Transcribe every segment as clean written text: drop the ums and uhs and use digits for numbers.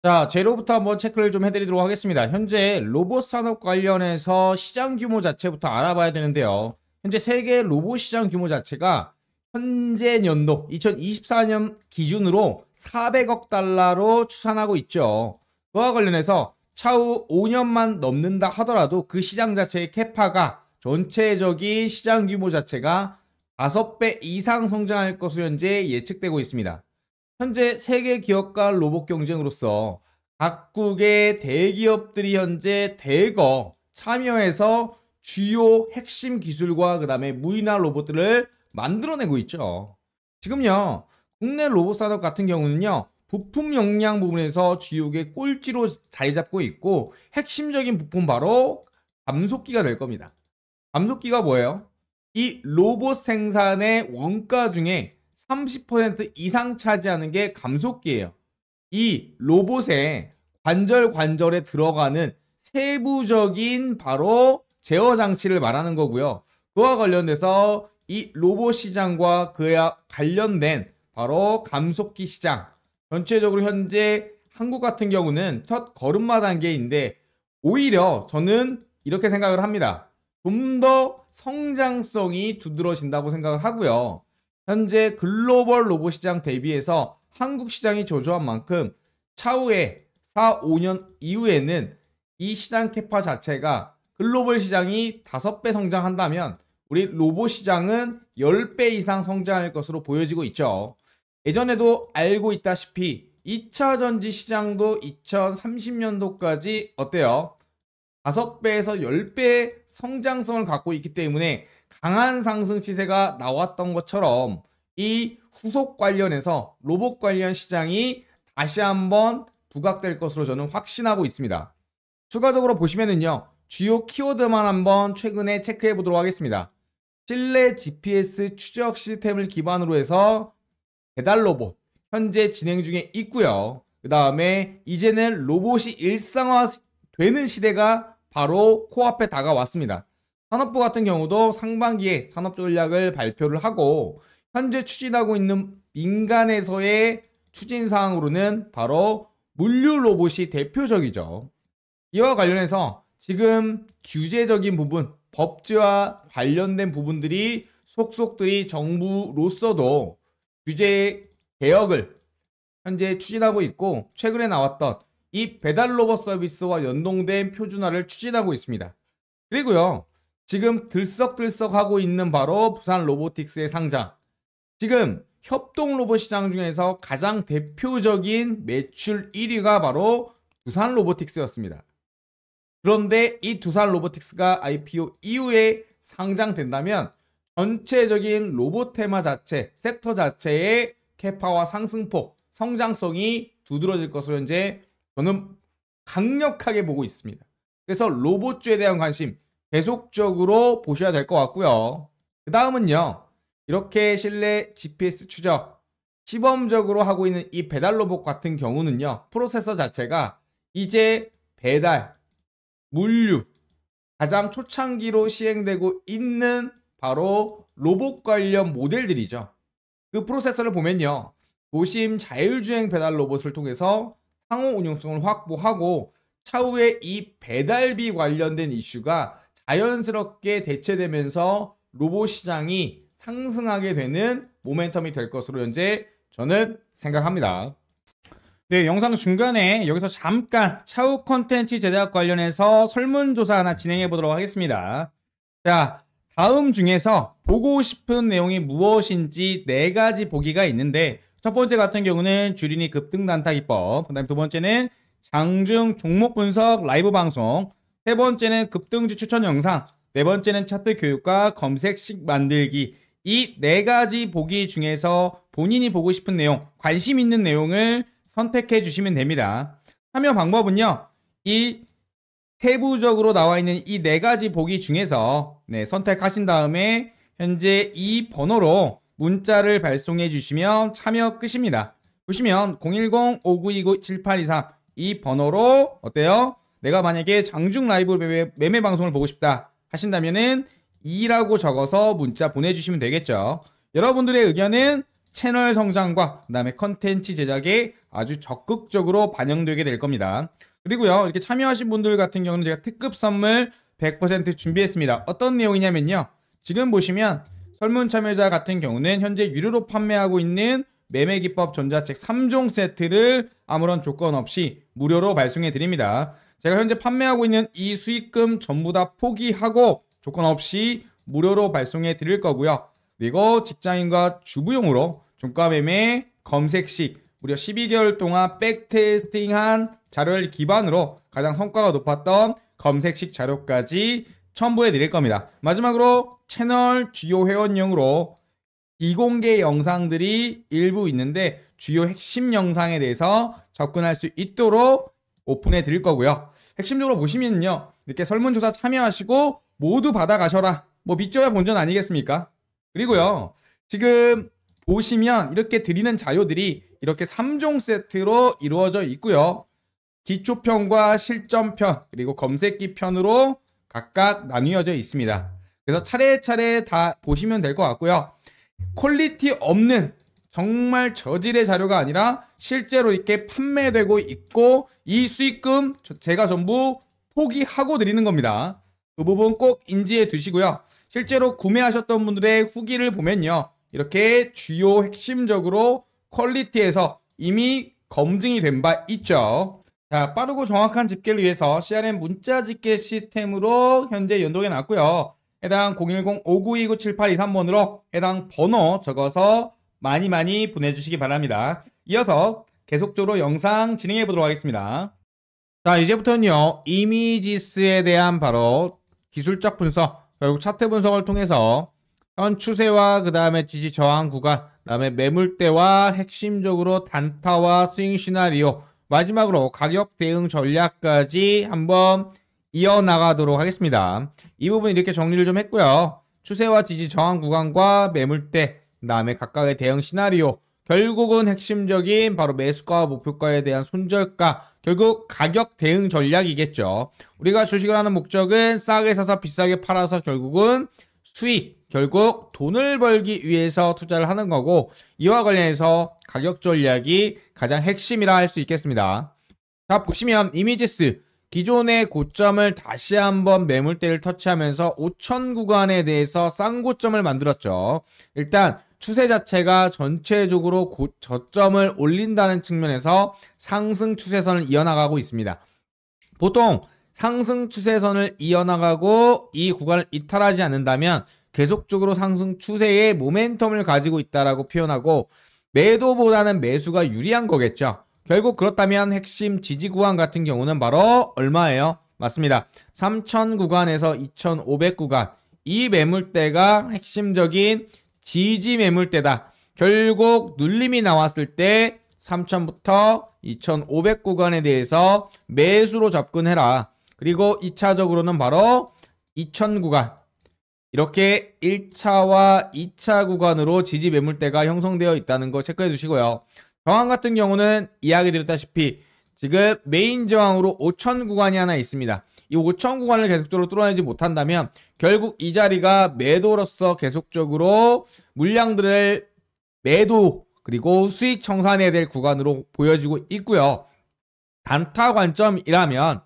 자, 재료부터 한번 체크를 좀 해드리도록 하겠습니다. 현재 로봇 산업 관련해서 시장 규모 자체부터 알아봐야 되는데요. 현재 세계 로봇 시장 규모 자체가 현재 연도 2024년 기준으로 400억 달러로 추산하고 있죠. 그와 관련해서 차후 5년만 넘는다 하더라도 그 시장 자체의 캐파가 전체적인 시장 규모 자체가 5배 이상 성장할 것으로 현재 예측되고 있습니다. 현재 세계 기업 간 로봇 경쟁으로서 각국의 대기업들이 현재 대거 참여해서 주요 핵심 기술과 그 다음에 무인화 로봇들을 만들어내고 있죠. 지금요, 국내 로봇 산업 같은 경우는요, 부품 역량 부분에서 주요의 꼴찌로 자리 잡고 있고, 핵심적인 부품 바로 감속기가 될 겁니다. 감속기가 뭐예요? 이 로봇 생산의 원가 중에 30% 이상 차지하는 게 감속기예요. 이 로봇의 관절에 들어가는 세부적인 바로 제어 장치를 말하는 거고요. 그와 관련돼서 이 로봇 시장과 그와 관련된 바로 감속기 시장, 전체적으로 현재 한국 같은 경우는 첫 걸음마 단계인데, 오히려 저는 이렇게 생각을 합니다. 좀 더 성장성이 두드러진다고 생각을 하고요. 현재 글로벌 로봇 시장 대비해서 한국 시장이 저조한 만큼 차후에 4, 5년 이후에는 이 시장 캐파 자체가 글로벌 시장이 5배 성장한다면 우리 로봇 시장은 10배 이상 성장할 것으로 보여지고 있죠. 예전에도 알고 있다시피 2차 전지 시장도 2030년도까지 어때요? 5배에서 10배의 성장성을 갖고 있기 때문에 강한 상승 시세가 나왔던 것처럼 이 후속 관련해서 로봇 관련 시장이 다시 한번 부각될 것으로 저는 확신하고 있습니다. 추가적으로 보시면은요, 주요 키워드만 한번 최근에 체크해 보도록 하겠습니다. 실내 GPS 추적 시스템을 기반으로 해서 배달 로봇 현재 진행 중에 있고요. 그 다음에 이제는 로봇이 일상화되는 시대가 바로 코앞에 다가왔습니다. 산업부 같은 경우도 상반기에 산업 전략을 발표를 하고 현재 추진하고 있는 민간에서의 추진 사항으로는 바로 물류 로봇이 대표적이죠. 이와 관련해서 지금 규제적인 부분, 법제와 관련된 부분들이 속속들이 정부로서도 규제 개혁을 현재 추진하고 있고, 최근에 나왔던 이 배달 로봇 서비스와 연동된 표준화를 추진하고 있습니다. 그리고요, 지금 들썩들썩하고 있는 바로 부산 로보틱스의 상장. 지금 협동 로봇 시장 중에서 가장 대표적인 매출 1위가 바로 두산 로보틱스였습니다. 그런데 이 두산 로보틱스가 IPO 이후에 상장된다면 전체적인 로봇 테마 자체, 섹터 자체의 캐파와 상승폭, 성장성이 두드러질 것으로 현재 저는 강력하게 보고 있습니다. 그래서 로봇주에 대한 관심 계속적으로 보셔야 될 것 같고요. 그 다음은요, 이렇게 실내 GPS 추적 시범적으로 하고 있는 이 배달 로봇 같은 경우는요, 프로세서 자체가 이제 배달, 물류 가장 초창기로 시행되고 있는 바로 로봇 관련 모델들이죠. 그 프로세서를 보면요, 도심 자율주행 배달 로봇을 통해서 상호 운용성을 확보하고 차후에 이 배달비 관련된 이슈가 자연스럽게 대체되면서 로봇 시장이 상승하게 되는 모멘텀이 될 것으로 현재 저는 생각합니다. 네, 영상 중간에 여기서 잠깐 차후 컨텐츠 제작 관련해서 설문조사 하나 진행해 보도록 하겠습니다. 자, 다음 중에서 보고 싶은 내용이 무엇인지 4가지 보기가 있는데, 첫 번째 같은 경우는 주린이 급등 단타 기법, 그 다음에 두 번째는 장중 종목 분석 라이브 방송, 세 번째는 급등주 추천 영상, 네 번째는 차트 교육과 검색식 만들기. 이 4가지 보기 중에서 본인이 보고 싶은 내용, 관심 있는 내용을 선택해 주시면 됩니다. 참여 방법은요, 이 세부적으로 나와 있는 이 4가지 보기 중에서 선택하신 다음에 현재 이 번호로 문자를 발송해 주시면 참여 끝입니다. 보시면 010-5929-7823 이 번호로 어때요? 내가 만약에 장중 라이브 매매 방송을 보고 싶다 하신다면은 2라고 적어서 문자 보내주시면 되겠죠. 여러분들의 의견은 채널 성장과 그 다음에 컨텐츠 제작에 아주 적극적으로 반영되게 될 겁니다. 그리고요, 이렇게 참여하신 분들 같은 경우는 제가 특급 선물 100% 준비했습니다. 어떤 내용이냐면요. 지금 보시면 설문 참여자 같은 경우는 현재 유료로 판매하고 있는 매매기법 전자책 3종 세트를 아무런 조건 없이 무료로 발송해 드립니다. 제가 현재 판매하고 있는 이 수익금 전부 다 포기하고 조건 없이 무료로 발송해 드릴 거고요. 그리고 직장인과 주부용으로 종가 매매 검색식 무려 12개월 동안 백테스팅한 자료를 기반으로 가장 성과가 높았던 검색식 자료까지 첨부해 드릴 겁니다. 마지막으로 채널 주요 회원용으로 비공개 영상들이 일부 있는데 주요 핵심 영상에 대해서 접근할 수 있도록 오픈해 드릴 거고요. 핵심적으로 보시면요, 이렇게 설문조사 참여하시고 모두 받아가셔라, 뭐 믿져야 본전 아니겠습니까? 그리고요, 지금 보시면 이렇게 드리는 자료들이 이렇게 3종 세트로 이루어져 있고요. 기초편과 실전편 그리고 검색기 편으로 각각 나뉘어져 있습니다. 그래서 차례차례 다 보시면 될 것 같고요. 퀄리티 없는 정말 저질의 자료가 아니라 실제로 이렇게 판매되고 있고 이 수익금 제가 전부 포기하고 드리는 겁니다. 그 부분 꼭 인지해 두시고요. 실제로 구매하셨던 분들의 후기를 보면요, 이렇게 주요 핵심적으로 퀄리티에서 이미 검증이 된 바 있죠. 자, 빠르고 정확한 집계를 위해서 CRM 문자 집계 시스템으로 현재 연동해 놨고요. 해당 010-5929-7823번으로 해당 번호 적어서 많이 보내주시기 바랍니다. 이어서 계속적으로 영상 진행해 보도록 하겠습니다. 자, 이제부터는요, 이미지스에 대한 바로 기술적 분석, 결국 차트 분석을 통해서 현 추세와 그 다음에 지지 저항 구간, 그 다음에 매물대와 핵심적으로 단타와 스윙 시나리오, 마지막으로 가격 대응 전략까지 한번 이어나가도록 하겠습니다. 이 부분 이렇게 정리를 좀 했고요. 추세와 지지 저항 구간과 매물대, 그 다음에 각각의 대응 시나리오, 결국은 핵심적인 바로 매수가와 목표가에 대한 손절가, 결국 가격 대응 전략이겠죠. 우리가 주식을 하는 목적은 싸게 사서 비싸게 팔아서 결국은 수익, 결국 돈을 벌기 위해서 투자를 하는 거고, 이와 관련해서 가격 전략이 가장 핵심이라 할 수 있겠습니다. 자, 보시면 이미지스 기존의 고점을 다시 한번 매물대를 터치하면서 5천 구간에 대해서 쌍고점을 만들었죠. 일단 추세 자체가 전체적으로 저점을 올린다는 측면에서 상승 추세선을 이어나가고 있습니다. 보통 상승 추세선을 이어나가고 이 구간을 이탈하지 않는다면 계속적으로 상승 추세의 모멘텀을 가지고 있다라고 표현하고, 매도보다는 매수가 유리한 거겠죠. 결국 그렇다면 핵심 지지 구간 같은 경우는 바로 얼마예요? 맞습니다. 3,000 구간에서 2,500 구간. 이 매물대가 핵심적인 지지 매물대다. 결국 눌림이 나왔을 때 3,000부터 2,500 구간에 대해서 매수로 접근해라. 그리고 2차적으로는 바로 2,000 구간. 이렇게 1차와 2차 구간으로 지지 매물대가 형성되어 있다는 거 체크해 두시고요. 저항 같은 경우는 이야기 드렸다시피 지금 메인 저항으로 5,000 구간이 하나 있습니다. 이 5,000 구간을 계속적으로 뚫어내지 못한다면 결국 이 자리가 매도로서 계속적으로 물량들을 매도 그리고 수익 청산해야 될 구간으로 보여지고 있고요. 단타 관점이라면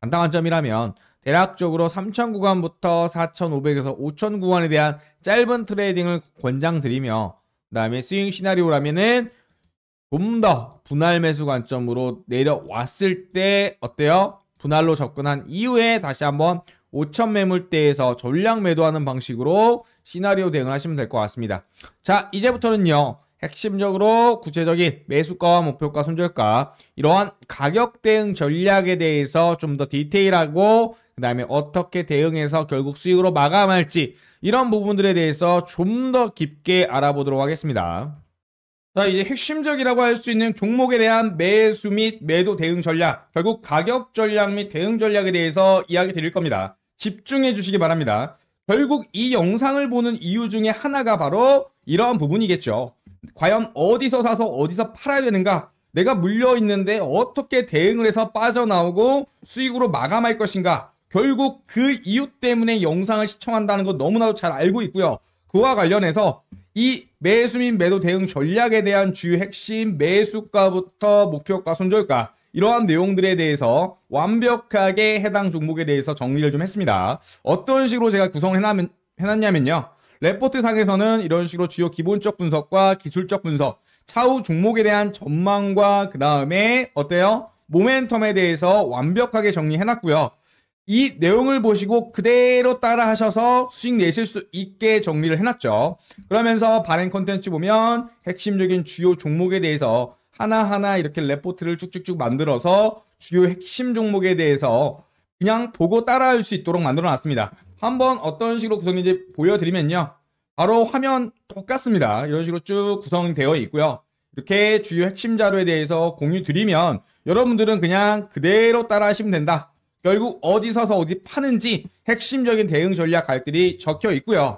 대략적으로 3,000 구간부터 4,500에서 5,000 구간에 대한 짧은 트레이딩을 권장드리며, 그 다음에 스윙 시나리오라면은 좀 더 분할 매수 관점으로 내려왔을 때 어때요? 분할로 접근한 이후에 다시 한번 5,000 매물대에서 전량 매도하는 방식으로 시나리오 대응을 하시면 될 것 같습니다. 자, 이제부터는요, 핵심적으로 구체적인 매수가와 목표가, 손절가, 이러한 가격 대응 전략에 대해서 좀 더 디테일하고, 그 다음에 어떻게 대응해서 결국 수익으로 마감할지, 이런 부분들에 대해서 좀 더 깊게 알아보도록 하겠습니다. 자, 이제 핵심적이라고 할 수 있는 종목에 대한 매수 및 매도 대응 전략, 결국 가격 전략 및 대응 전략에 대해서 이야기 드릴 겁니다. 집중해 주시기 바랍니다. 결국 이 영상을 보는 이유 중에 하나가 바로 이러한 부분이겠죠. 과연 어디서 사서 어디서 팔아야 되는가? 내가 물려 있는데 어떻게 대응을 해서 빠져나오고 수익으로 마감할 것인가? 결국 그 이유 때문에 영상을 시청한다는 거 너무나도 잘 알고 있고요. 그와 관련해서 이 매수 및 매도 대응 전략에 대한 주요 핵심 매수가부터 목표가, 손절가 이러한 내용들에 대해서 완벽하게 해당 종목에 대해서 정리를 좀 했습니다. 어떤 식으로 제가 구성을 해놨냐면요. 레포트 상에서는 이런 식으로 주요 기본적 분석과 기술적 분석, 차후 종목에 대한 전망과 그 다음에 어때요? 모멘텀에 대해서 완벽하게 정리해놨고요. 이 내용을 보시고 그대로 따라 하셔서 수익 내실 수 있게 정리를 해놨죠. 그러면서 발행 컨텐츠 보면 핵심적인 주요 종목에 대해서 하나하나 이렇게 레포트를 쭉쭉쭉 만들어서 주요 핵심 종목에 대해서 그냥 보고 따라할 수 있도록 만들어 놨습니다. 한번 어떤 식으로 구성인지 보여드리면요. 바로 화면 똑같습니다. 이런 식으로 쭉 구성되어 있고요. 이렇게 주요 핵심 자료에 대해서 공유 드리면 여러분들은 그냥 그대로 따라 하시면 된다. 결국 어디 서서 어디 파는지 핵심적인 대응 전략 갈들이 적혀 있고요.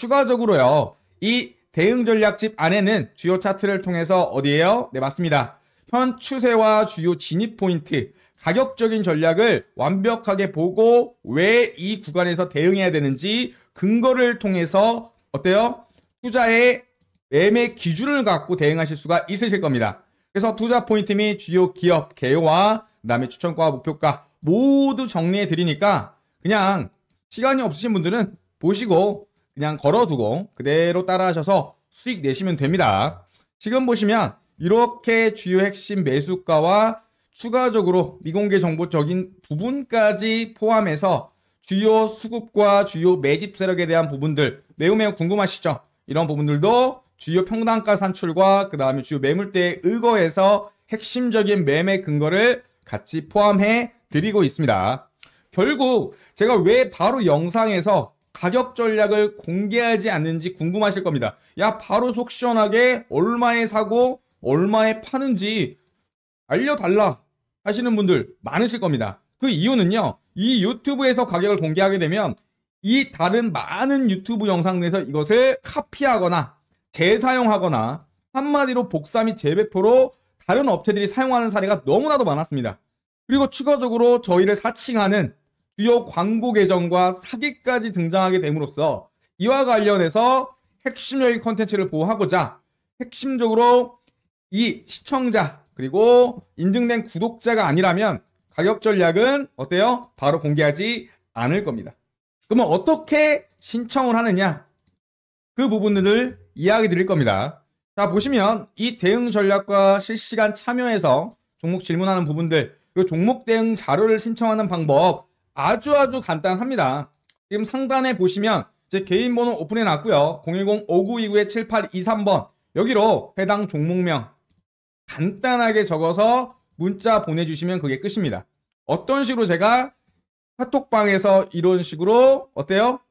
추가적으로요. 이 대응 전략집 안에는 주요 차트를 통해서 어디에요? 네, 맞습니다. 현 추세와 주요 진입 포인트, 가격적인 전략을 완벽하게 보고 왜 이 구간에서 대응해야 되는지 근거를 통해서 어때요? 투자의 매매 기준을 갖고 대응하실 수가 있으실 겁니다. 그래서 투자 포인트 및 주요 기업 개요와 그다음에 추천가와 목표가 모두 정리해 드리니까 그냥 시간이 없으신 분들은 보시고 그냥 걸어두고 그대로 따라하셔서 수익 내시면 됩니다. 지금 보시면 이렇게 주요 핵심 매수가와 추가적으로 미공개 정보적인 부분까지 포함해서 주요 수급과 주요 매집 세력에 대한 부분들 매우 궁금하시죠? 이런 부분들도 주요 평단가 산출과 그 다음에 주요 매물대에 의거해서 핵심적인 매매 근거를 같이 포함해 드리고 있습니다. 결국 제가 왜 바로 영상에서 가격 전략을 공개하지 않는지 궁금하실 겁니다. 야, 바로 속 시원하게 얼마에 사고 얼마에 파는지 알려달라 하시는 분들 많으실 겁니다. 그 이유는요. 이 유튜브에서 가격을 공개하게 되면 이 다른 많은 유튜브 영상 내에서 이것을 카피하거나 재사용하거나 한마디로 복사 및 재배포로 다른 업체들이 사용하는 사례가 너무나도 많았습니다. 그리고 추가적으로 저희를 사칭하는 주요 광고 계정과 사기까지 등장하게 됨으로써 이와 관련해서 핵심적인 컨텐츠를 보호하고자 핵심적으로 이 시청자 그리고 인증된 구독자가 아니라면 가격 전략은 어때요? 바로 공개하지 않을 겁니다. 그러면 어떻게 신청을 하느냐? 그 부분들을 이야기 드릴 겁니다. 자, 보시면 이 대응 전략과 실시간 참여해서 종목 질문하는 부분들 그리고 종목 대응 자료를 신청하는 방법 아주 간단합니다. 지금 상단에 보시면 제 개인 번호 오픈해 놨고요. 010-5929-7823번 여기로 해당 종목명 간단하게 적어서 문자 보내주시면 그게 끝입니다. 어떤 식으로 제가 카톡방에서 이런 식으로 어때요?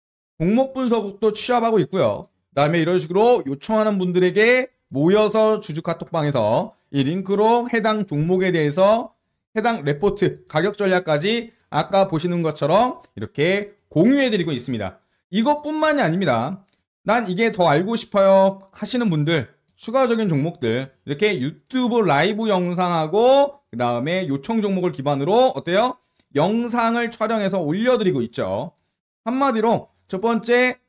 종목 분석도 취합하고 있고요. 그 다음에 이런 식으로 요청하는 분들에게 모여서 주주 카톡방에서 이 링크로 해당 종목에 대해서 해당 레포트, 가격 전략까지 아까 보시는 것처럼 이렇게 공유해드리고 있습니다. 이것뿐만이 아닙니다. 난 이게 더 알고 싶어요 하시는 분들 추가적인 종목들 이렇게 유튜브 라이브 영상하고 그 다음에 요청 종목을 기반으로 어때요? 영상을 촬영해서 올려드리고 있죠. 한마디로 첫 번째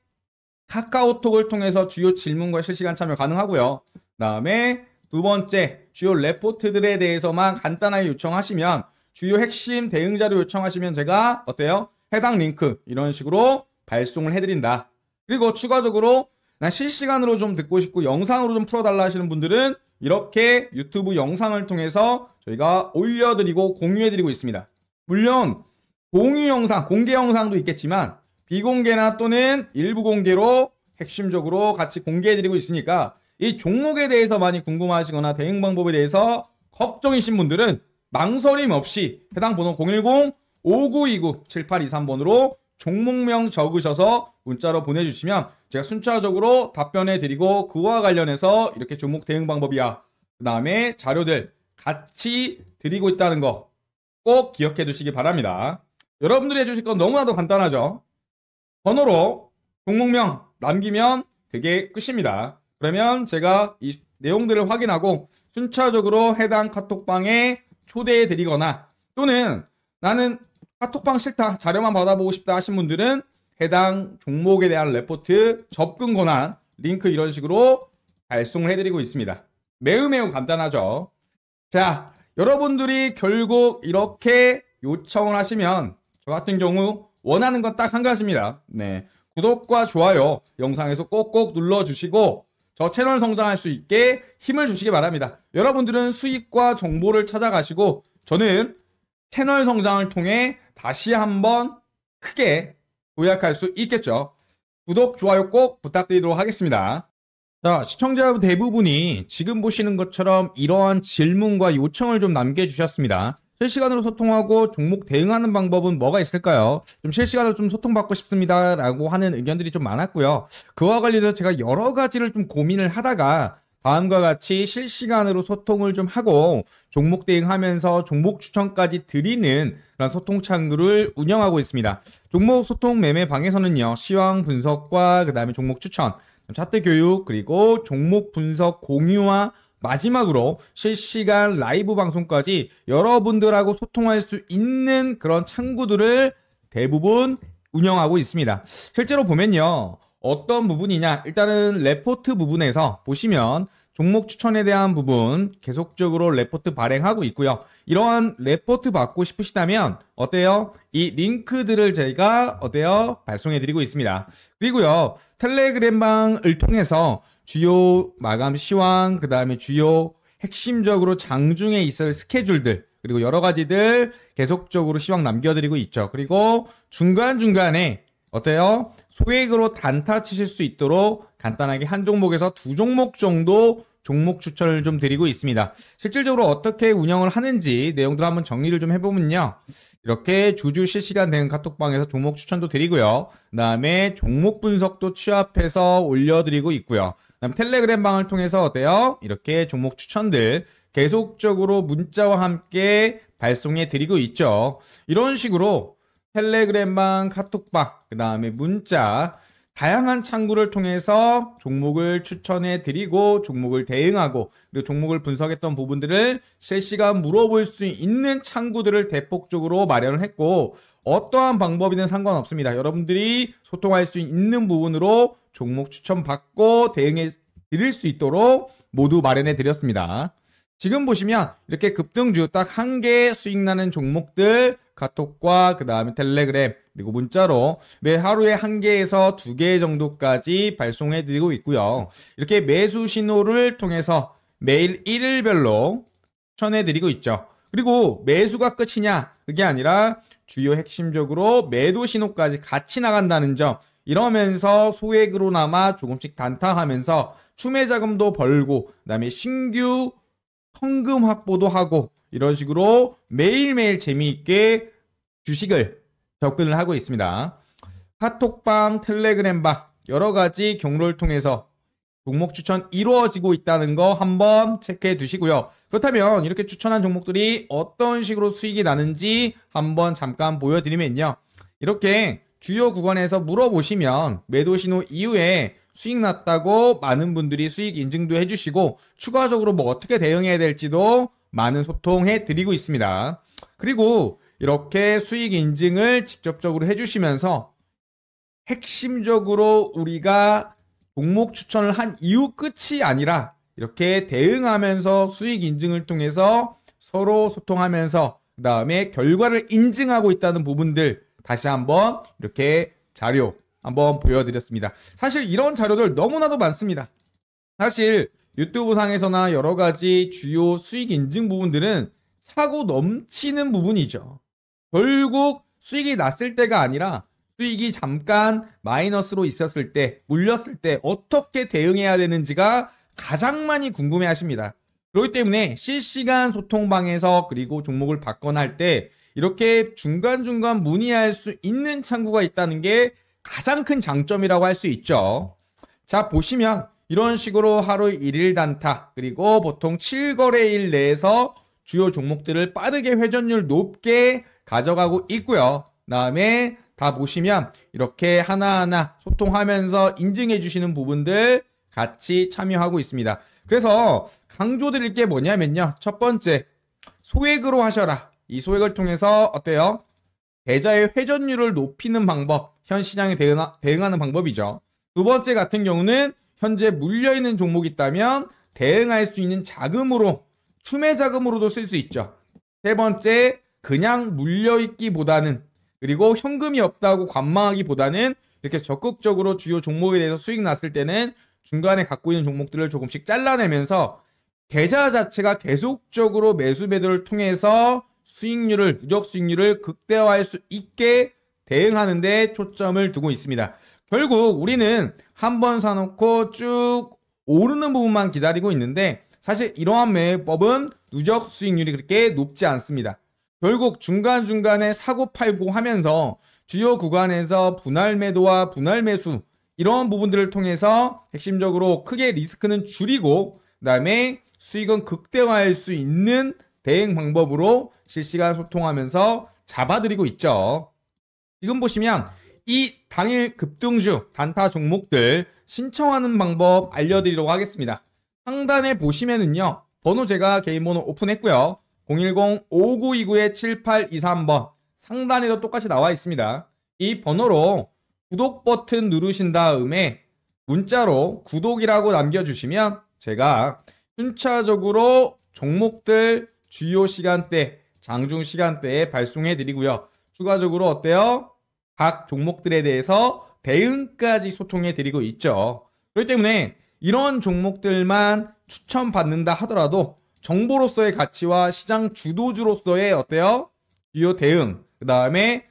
카카오톡을 통해서 주요 질문과 실시간 참여 가능하고요. 그 다음에 두 번째 주요 레포트들에 대해서만 간단하게 요청하시면 주요 핵심 대응 자료 요청하시면 제가 어때요? 해당 링크 이런 식으로 발송을 해드린다. 그리고 추가적으로 나 실시간으로 좀 듣고 싶고 영상으로 좀 풀어달라 하시는 분들은 이렇게 유튜브 영상을 통해서 저희가 올려드리고 공유해드리고 있습니다. 물론 공유 영상, 공개 영상도 있겠지만 비공개나 또는 일부 공개로 핵심적으로 같이 공개해드리고 있으니까 이 종목에 대해서 많이 궁금하시거나 대응 방법에 대해서 걱정이신 분들은 망설임 없이 해당 번호 010-5929-7823번으로 종목명 적으셔서 문자로 보내주시면 제가 순차적으로 답변해드리고 그와 관련해서 이렇게 종목 대응 방법이야 그 다음에 자료들 같이 드리고 있다는 거 꼭 기억해 두시기 바랍니다. 여러분들이 해주실 건 너무나도 간단하죠. 번호로 종목명 남기면 그게 끝입니다. 그러면 제가 이 내용들을 확인하고 순차적으로 해당 카톡방에 초대해 드리거나 또는 나는 카톡방 싫다 자료만 받아보고 싶다 하신 분들은 해당 종목에 대한 레포트 접근 권한 링크 이런 식으로 발송을 해드리고 있습니다. 매우 간단하죠. 자, 여러분들이 결국 이렇게 요청을 하시면 저 같은 경우 원하는 건 딱 한 가지입니다. 네, 구독과 좋아요 영상에서 꼭꼭 눌러주시고 저 채널 성장할 수 있게 힘을 주시기 바랍니다. 여러분들은 수익과 정보를 찾아가시고 저는 채널 성장을 통해 다시 한번 크게 도약할 수 있겠죠. 구독, 좋아요 꼭 부탁드리도록 하겠습니다. 자, 시청자 대부분이 지금 보시는 것처럼 이러한 질문과 요청을 좀 남겨주셨습니다. 실시간으로 소통하고 종목 대응하는 방법은 뭐가 있을까요? 좀 실시간으로 좀 소통받고 싶습니다 라고 하는 의견들이 좀 많았고요. 그와 관련해서 제가 여러 가지를 좀 고민을 하다가 다음과 같이 실시간으로 소통을 좀 하고 종목 대응하면서 종목 추천까지 드리는 그런 소통 창구를 운영하고 있습니다. 종목 소통 매매 방에서는요, 시황 분석과 그 다음에 종목 추천, 차트 교육, 그리고 종목 분석 공유와 마지막으로 실시간 라이브 방송까지 여러분들하고 소통할 수 있는 그런 창구들을 대부분 운영하고 있습니다. 실제로 보면요, 어떤 부분이냐, 일단은 레포트 부분에서 보시면 종목 추천에 대한 부분 계속적으로 레포트 발행하고 있고요. 이러한 레포트 받고 싶으시다면 어때요? 이 링크들을 저희가 어때요? 발송해드리고 있습니다. 그리고요, 텔레그램방을 통해서 주요 마감 시황, 그 다음에 주요 핵심적으로 장중에 있을 스케줄들, 그리고 여러 가지들 계속적으로 시황 남겨드리고 있죠. 그리고 중간중간에 어때요? 소액으로 단타 치실 수 있도록 간단하게 한 종목에서 두 종목 정도 종목 추천을 좀 드리고 있습니다. 실질적으로 어떻게 운영을 하는지 내용들 한번 정리를 좀 해보면요. 이렇게 주주 실시간 대응 카톡방에서 종목 추천도 드리고요. 그 다음에 종목 분석도 취합해서 올려드리고 있고요. 그 다음에 텔레그램 방을 통해서 어때요? 이렇게 종목 추천들 계속적으로 문자와 함께 발송해 드리고 있죠. 이런 식으로 텔레그램방, 카톡방, 그 다음에 문자, 다양한 창구를 통해서 종목을 추천해 드리고 종목을 대응하고 그리고 종목을 분석했던 부분들을 실시간 물어볼 수 있는 창구들을 대폭적으로 마련을 했고 어떠한 방법이든 상관없습니다. 여러분들이 소통할 수 있는 부분으로 종목 추천 받고 대응해 드릴 수 있도록 모두 마련해 드렸습니다. 지금 보시면 이렇게 급등주 딱 한 개 수익 나는 종목들 카톡과 그 다음에 텔레그램 그리고 문자로 매 하루에 한 개에서 두 개 정도까지 발송해 드리고 있고요. 이렇게 매수 신호를 통해서 매일 일일별로 추천해 드리고 있죠. 그리고 매수가 끝이냐? 그게 아니라 주요 핵심적으로 매도 신호까지 같이 나간다는 점, 이러면서 소액으로나마 조금씩 단타하면서 추매 자금도 벌고 그다음에 신규 현금 확보도 하고 이런 식으로 매일매일 재미있게 주식을 접근을 하고 있습니다. 카톡방, 텔레그램방 여러 가지 경로를 통해서 종목 추천 이루어지고 있다는 거 한번 체크해 두시고요. 그렇다면 이렇게 추천한 종목들이 어떤 식으로 수익이 나는지 한번 잠깐 보여드리면요. 이렇게 주요 구간에서 물어보시면 매도 신호 이후에 수익 났다고 많은 분들이 수익 인증도 해주시고 추가적으로 뭐 어떻게 대응해야 될지도 많은 소통해 드리고 있습니다. 그리고 이렇게 수익 인증을 직접적으로 해주시면서 핵심적으로 우리가 종목 추천을 한 이후 끝이 아니라 이렇게 대응하면서 수익 인증을 통해서 서로 소통하면서 그 다음에 결과를 인증하고 있다는 부분들 다시 한번 이렇게 자료 한번 보여드렸습니다. 사실 이런 자료들 너무나도 많습니다. 사실 유튜브 상에서나 여러 가지 주요 수익 인증 부분들은 차고 넘치는 부분이죠. 결국 수익이 났을 때가 아니라 수익이 잠깐 마이너스로 있었을 때, 물렸을 때 어떻게 대응해야 되는지가 가장 많이 궁금해 하십니다. 그렇기 때문에 실시간 소통방에서 그리고 종목을 받거나 할 때 이렇게 중간중간 문의할 수 있는 창구가 있다는 게 가장 큰 장점이라고 할 수 있죠. 자, 보시면 이런 식으로 하루 1일 단타 그리고 보통 7거래일 내에서 주요 종목들을 빠르게 회전율 높게 가져가고 있고요. 그다음에 다 보시면 이렇게 하나하나 소통하면서 인증해 주시는 부분들 같이 참여하고 있습니다. 그래서 강조드릴 게 뭐냐면요. 첫 번째, 소액으로 하셔라. 이 소액을 통해서 어때요? 계좌의 회전율을 높이는 방법, 현 시장에 대응하는 방법이죠. 두 번째 같은 경우는 현재 물려있는 종목이 있다면 대응할 수 있는 자금으로, 추매 자금으로도 쓸 수 있죠. 세 번째, 그냥 물려있기보다는, 그리고 현금이 없다고 관망하기보다는 이렇게 적극적으로 주요 종목에 대해서 수익 났을 때는 중간에 갖고 있는 종목들을 조금씩 잘라내면서 계좌 자체가 계속적으로 매수 매도를 통해서 수익률을, 누적 수익률을 극대화할 수 있게 대응하는 데 초점을 두고 있습니다. 결국 우리는 한번 사놓고 쭉 오르는 부분만 기다리고 있는데 사실 이러한 매매법은 누적 수익률이 그렇게 높지 않습니다. 결국 중간중간에 사고 팔고 하면서 주요 구간에서 분할 매도와 분할 매수 이런 부분들을 통해서 핵심적으로 크게 리스크는 줄이고 그다음에 수익은 극대화할 수 있는 대응 방법으로 실시간 소통하면서 잡아드리고 있죠. 지금 보시면 이 당일 급등주 단타 종목들 신청하는 방법 알려드리도록 하겠습니다. 상단에 보시면은요, 번호 제가 개인 번호 오픈했고요. 010-5929-7823번 상단에도 똑같이 나와 있습니다. 이 번호로 구독 버튼 누르신 다음에 문자로 구독이라고 남겨주시면 제가 순차적으로 종목들 주요 시간대, 장중 시간대에 발송해 드리고요. 추가적으로 어때요? 각 종목들에 대해서 대응까지 소통해 드리고 있죠. 그렇기 때문에 이런 종목들만 추천받는다 하더라도 정보로서의 가치와 시장 주도주로서의 어때요? 주요 대응, 그 다음에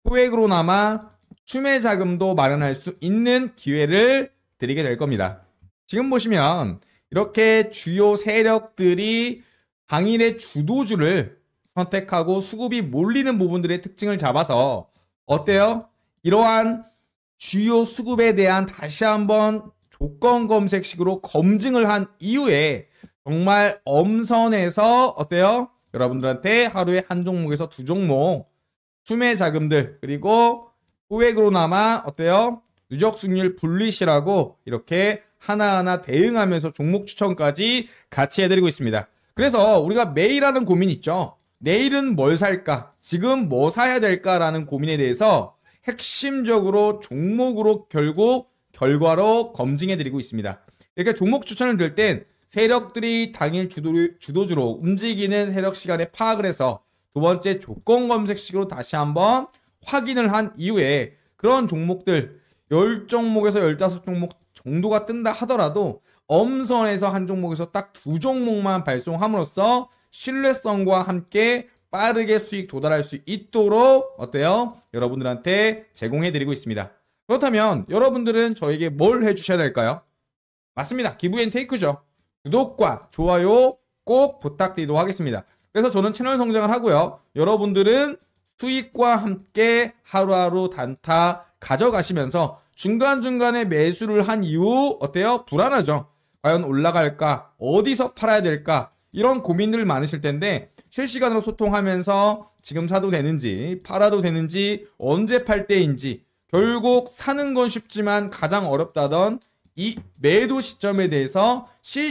소액으로나마 추매 자금도 마련할 수 있는 기회를 드리게 될 겁니다. 지금 보시면 이렇게 주요 세력들이 당일의 주도주를 선택하고 수급이 몰리는 부분들의 특징을 잡아서 어때요? 이러한 주요 수급에 대한 다시 한번 조건 검색식으로 검증을 한 이후에 정말 엄선해서 어때요? 여러분들한테 하루에 한 종목에서 두 종목 추매 자금들 그리고 소액으로나마 어때요? 누적 수익률 분리시라고 이렇게 하나하나 대응하면서 종목 추천까지 같이 해드리고 있습니다. 그래서 우리가 매일 하는 고민 있죠. 내일은 뭘 살까? 지금 뭐 사야 될까라는 고민에 대해서 핵심적으로 종목으로 결국 결과로 검증해드리고 있습니다. 이렇게 종목 추천을 들 땐 세력들이 당일 주도주로 움직이는 세력 시간에 파악을 해서 두 번째 조건 검색식으로 다시 한번 확인을 한 이후에 그런 종목들 10종목에서 15종목 정도가 뜬다 하더라도 엄선해서 한 종목에서 딱 두 종목만 발송함으로써 신뢰성과 함께 빠르게 수익 도달할 수 있도록 어때요? 여러분들한테 제공해드리고 있습니다. 그렇다면 여러분들은 저에게 뭘 해주셔야 될까요? 맞습니다. 기브앤테이크죠. 구독과 좋아요 꼭 부탁드리도록 하겠습니다. 그래서 저는 채널 성장을 하고요. 여러분들은 수익과 함께 하루하루 단타 가져가시면서 중간중간에 매수를 한 이후 어때요? 불안하죠? 과연 올라갈까? 어디서 팔아야 될까? 이런 고민들 많으실 텐데 실시간으로 소통하면서 지금 사도 되는지 팔아도 되는지 언제 팔 때인지 결국 사는 건 쉽지만 가장 어렵다던 이 매도 시점에 대해서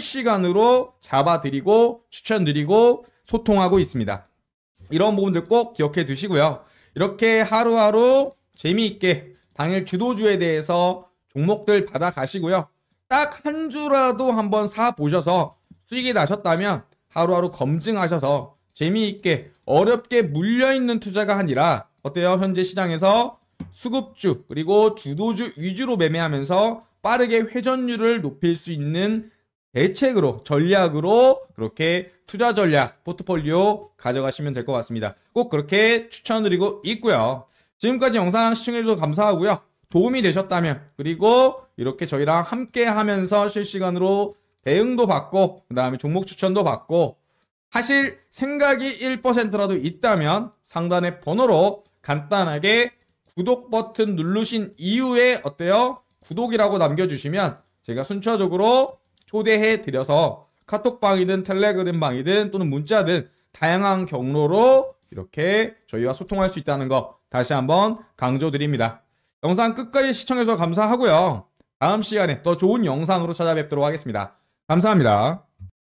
실시간으로 잡아드리고 추천드리고 소통하고 있습니다. 이런 부분들 꼭 기억해 두시고요. 이렇게 하루하루 재미있게 당일 주도주에 대해서 종목들 받아가시고요. 딱 한 주라도 한번 사보셔서 수익이 나셨다면 하루하루 검증하셔서 재미있게 어렵게 물려있는 투자가 아니라 어때요? 현재 시장에서 수급주 그리고 주도주 위주로 매매하면서 빠르게 회전율을 높일 수 있는 대책으로 전략으로 그렇게 투자 전략 포트폴리오 가져가시면 될 것 같습니다. 꼭 그렇게 추천드리고 있고요. 지금까지 영상 시청해주셔서 감사하고요. 도움이 되셨다면 그리고 이렇게 저희랑 함께 하면서 실시간으로 대응도 받고 그 다음에 종목 추천도 받고 하실 생각이 1%라도 있다면 상단의 번호로 간단하게 구독 버튼 누르신 이후에 어때요? 구독이라고 남겨주시면 제가 순차적으로 초대해 드려서 카톡방이든 텔레그램방이든 또는 문자든 다양한 경로로 이렇게 저희와 소통할 수 있다는 거 다시 한번 강조드립니다. 영상 끝까지 시청해주셔서 감사하고요. 다음 시간에 더 좋은 영상으로 찾아뵙도록 하겠습니다. 감사합니다.